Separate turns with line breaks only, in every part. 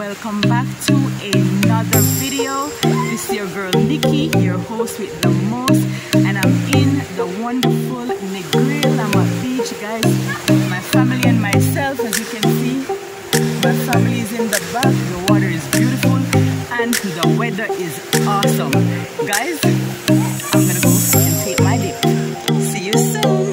welcome back to another video. This is your girl Nikki, your host with the most, and I'm in the wonderful Negril. I'm at beach, guys. My family and myself, as you can see, my family is in the back. The water is beautiful and the weather is awesome. Guys, I'm gonna go and take my dip. See you soon.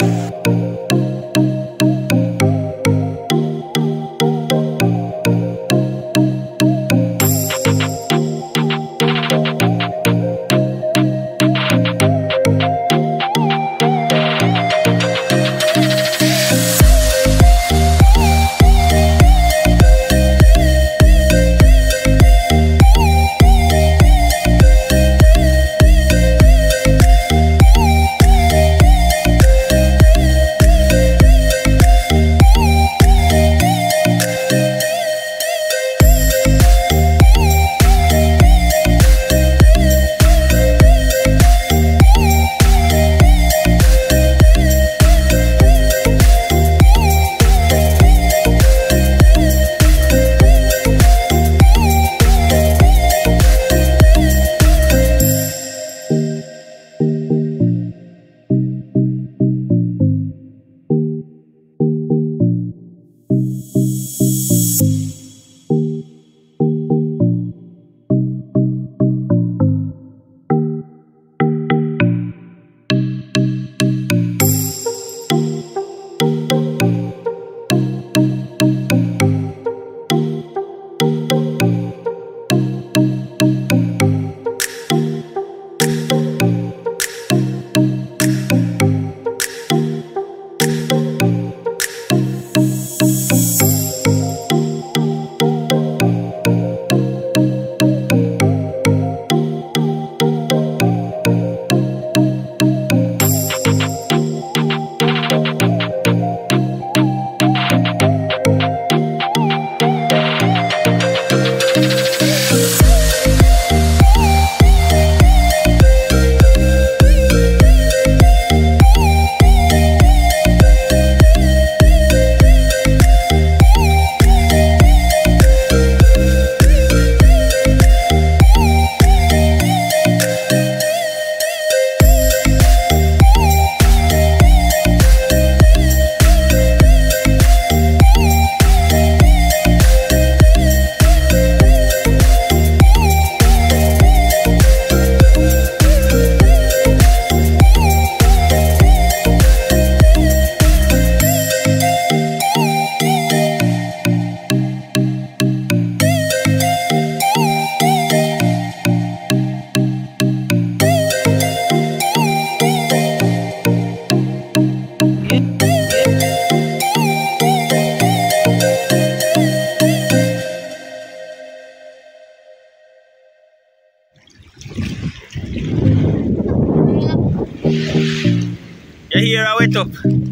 You hear I went up.